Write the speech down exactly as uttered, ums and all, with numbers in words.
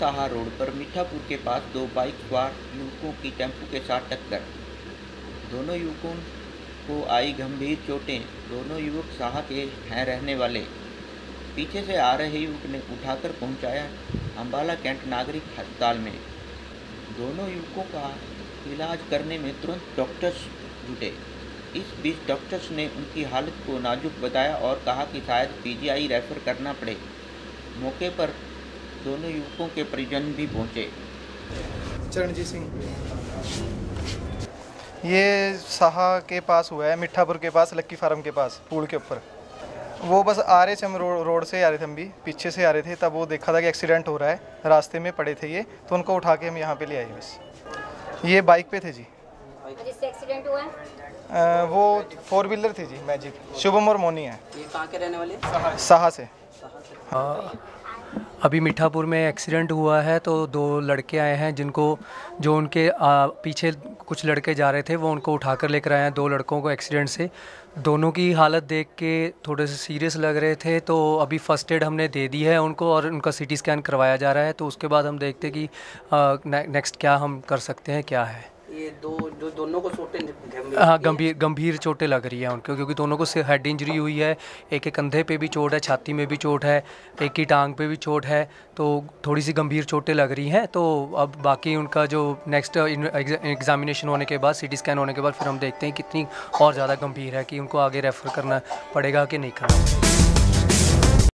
Saha road पर मीठापुर के पास दो बाइक सवार युवकों की टेम्पो के साथ टक्कर। दोनों युवकों को आई गंभीर चोटें। दोनों युवक साहा के हैं रहने वाले। पीछे से आ रहे युवक ने उठाकर पहुंचाया अम्बाला कैंट नागरिक अस्पताल में। दोनों युवकों का इलाज करने में तुरंत डॉक्टर्स जुटे। इस बीच डॉक्टर्स ने उनकी हालत को नाजुक बताया और कहा कि शायद पीजीआई रेफर करना पड़े। मौके पर दोनों युवकों के परिजन भी पहुंचे। चरणजीत सिंह, ये साहा के पास हुआ है, मिठापुर के पास, लक्की फार्म के पास, पुल के ऊपर। वो बस आ रहे थे, हम रो, रोड से आ रहे थे, हम भी पीछे से आ रहे थे। तब वो देखा था कि एक्सीडेंट हो रहा है, रास्ते में पड़े थे ये, तो उनको उठा के हम यहाँ पे ले आए। बस ये बाइक पे थे जी। जिससे एक्सीडेंट हुआ है आ, वो फोर व्हीलर थी जी, मैजिक। शुभम और मोनी है। ये कहाँ के रहने वाले? साहा से। हाँ, अभी मीठापुर में एक्सीडेंट हुआ है, तो दो लड़के आए हैं जिनको जो उनके आ, पीछे कुछ लड़के जा रहे थे, वो उनको उठाकर लेकर आए हैं। दो लड़कों को एक्सीडेंट से, दोनों की हालत देख के थोड़े से सीरियस लग रहे थे, तो अभी फ़र्स्ट एड हमने दे दी है उनको और उनका सीटी स्कैन करवाया जा रहा है। तो उसके बाद हम देखते कि नेक्स्ट क्या हम कर सकते हैं, क्या है। ये दो जो दोनों को चोटें हाँ, गंभीर गंभीर चोटें लग रही हैं उनको, क्योंकि दोनों को हेड इंजरी हुई है। एक के कंधे पे भी चोट है, छाती में भी चोट है, एक की टांग पे भी चोट है। तो थोड़ी सी गंभीर चोटें लग रही हैं। तो अब बाकी उनका जो नेक्स्ट एग्जामिनेशन होने के बाद, सीटी स्कैन होने के बाद, फिर हम देखते हैं कितनी और ज़्यादा गंभीर है कि उनको आगे रेफ़र करना पड़ेगा कि नहीं करना।